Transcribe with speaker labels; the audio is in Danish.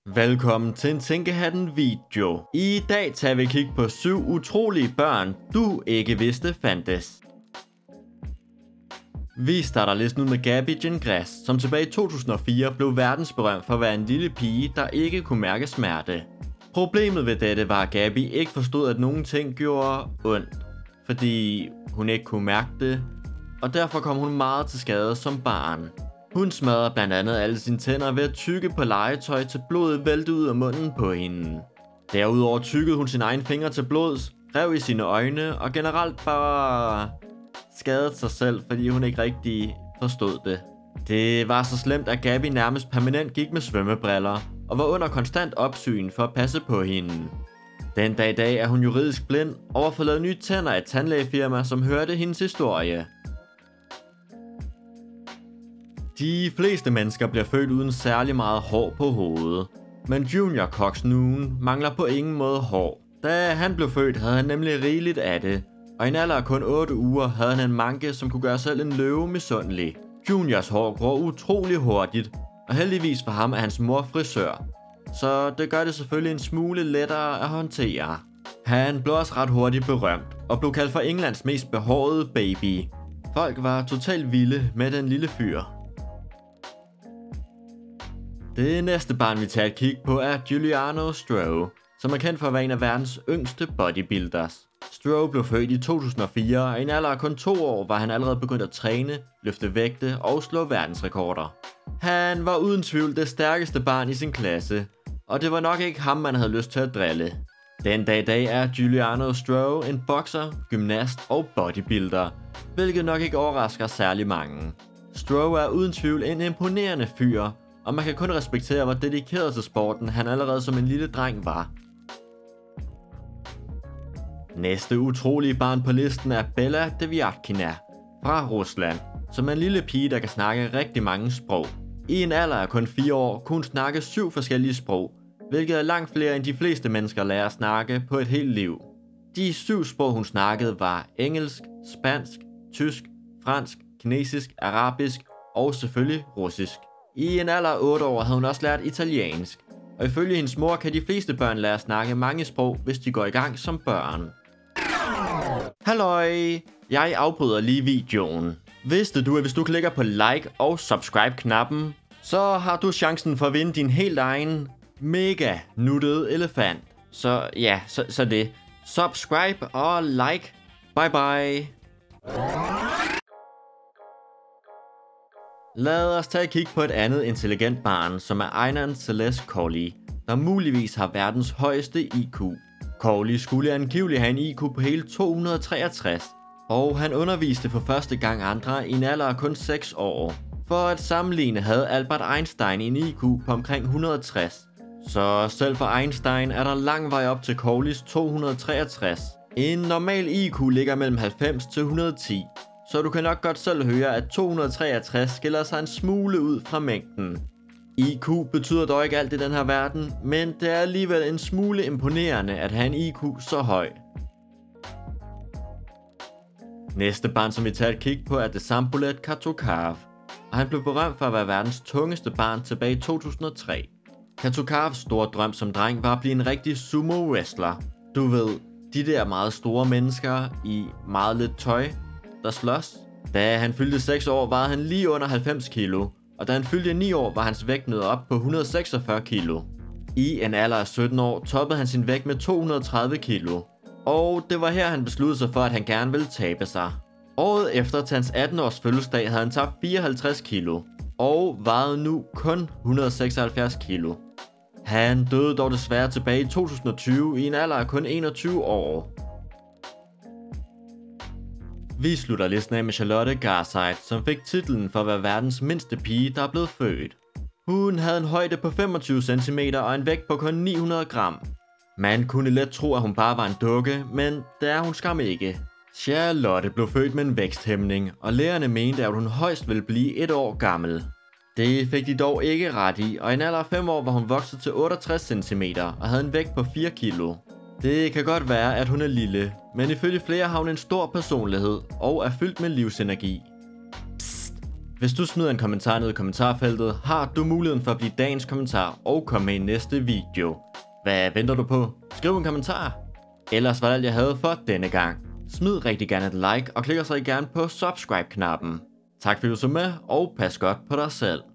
Speaker 1: Velkommen til en Tænkehatten video. I dag tager vi et kig på 7 utrolige børn, du ikke vidste fandtes. Vi starter listen ud med Gabby Gingras, som tilbage i 2004 blev verdensberømt for at være en lille pige, der ikke kunne mærke smerte. Problemet ved dette var, at Gabby ikke forstod, at nogle ting gjorde ondt, fordi hun ikke kunne mærke det, og derfor kom hun meget til skade som barn. Hun smadrede blandt andet alle sine tænder ved at tygge på legetøj til blodet vælte ud af munden på hende. Derudover tyggede hun sine egne fingre til blods, rev i sine øjne og generelt bare skadede sig selv, fordi hun ikke rigtig forstod det. Det var så slemt, at Gabby nærmest permanent gik med svømmebriller og var under konstant opsyn for at passe på hende. Den dag i dag er hun juridisk blind og har fået lavet nye tænder af et tandlægefirma, som hørte hendes historie. De fleste mennesker bliver født uden særlig meget hår på hovedet, men Junior Cox Noon mangler på ingen måde hår. Da han blev født, havde han nemlig rigeligt af det, og i en alder af kun 8 uger havde han en manke, som kunne gøre selv en løve misundelig. Juniors hår gror utrolig hurtigt, og heldigvis for ham er hans mor frisør, så det gør det selvfølgelig en smule lettere at håndtere. Han blev også ret hurtigt berømt, og blev kaldt for Englands mest behårede baby. Folk var totalt vilde med den lille fyr. Det næste barn, vi tager et kig på, er Giuliano Stroh, som er kendt for at være en af verdens yngste bodybuilders. Stroh blev født i 2004, og i en alder af kun 2 år var han allerede begyndt at træne, løfte vægte og slå verdensrekorder. Han var uden tvivl det stærkeste barn i sin klasse, og det var nok ikke ham, man havde lyst til at drille. Den dag i dag er Giuliano Stroh en bokser, gymnast og bodybuilder, hvilket nok ikke overrasker særlig mange. Stroh er uden tvivl en imponerende fyr, og man kan kun respektere, hvor dedikeret til sporten han allerede som en lille dreng var. Næste utrolige barn på listen er Bella Deviatkina fra Rusland, som er en lille pige, der kan snakke rigtig mange sprog. I en alder af kun 4 år kunne hun snakke 7 forskellige sprog, hvilket er langt flere end de fleste mennesker lærer at snakke på et helt liv. De 7 sprog hun snakkede var engelsk, spansk, tysk, fransk, kinesisk, arabisk og selvfølgelig russisk. I en alder af 8 år havde hun også lært italiensk, og ifølge hendes mor kan de fleste børn lære at snakke mange sprog, hvis de går i gang som børn. Halløj! Jeg afbryder lige videoen. Vidste du, at hvis du klikker på like og subscribe-knappen, så har du chancen for at vinde din helt egen mega nuttede elefant. Så ja, så det. Subscribe og like. Bye bye. Lad os tage et kig på et andet intelligent barn, som er Aynan Celeste Corley, der muligvis har verdens højeste IQ. Corley skulle angiveligt have en IQ på hele 263, og han underviste for første gang andre i en alder af kun 6 år. For at sammenligne havde Albert Einstein en IQ på omkring 160, så selv for Einstein er der lang vej op til Corleys 263. En normal IQ ligger mellem 90 til 110. Så du kan nok godt selv høre, at 263 skiller sig en smule ud fra mængden. IQ betyder dog ikke alt i den her verden, men det er alligevel en smule imponerende at have en IQ så høj. Næste barn, som vi tager et kig på, er Desambulet Katokav, og han blev berømt for at være verdens tungeste barn tilbage i 2003. Katokavs store drøm som dreng var at blive en rigtig sumo-wrestler. Du ved, de der meget store mennesker i meget lidt tøj, der slås. Da han fyldte 6 år, var han lige under 90 kilo, og da han fyldte 9 år, var hans vægt nået op på 146 kilo. I en alder af 17 år toppede han sin vægt med 230 kilo, og det var her, han besluttede sig for, at han gerne ville tabe sig. Året efter til hans 18-års fødselsdag havde han tabt 54 kilo, og vejede nu kun 176 kilo. Han døde dog desværre tilbage i 2020 i en alder af kun 21 år. Vi slutter listen af med Charlotte Garside, som fik titlen for at være verdens mindste pige, der er blevet født. Hun havde en højde på 25 cm og en vægt på kun 900 gram. Man kunne let tro, at hun bare var en dukke, men det er hun skam ikke. Charlotte blev født med en væksthæmning, og lægerne mente, at hun højst ville blive 1 år gammel. Det fik de dog ikke ret i, og i en alder af 5 år var hun vokset til 68 cm og havde en vægt på 4 kilo. Det kan godt være, at hun er lille, men ifølge flere har hun en stor personlighed og er fyldt med livsenergi. Psst, Hvis du smider en kommentar ned i kommentarfeltet, har du muligheden for at blive dagens kommentar og komme med i næste video. Hvad venter du på? Skriv en kommentar. Ellers var det alt jeg havde for denne gang. Smid rigtig gerne et like og klik så gerne på subscribe-knappen. Tak fordi du så med, og pas godt på dig selv.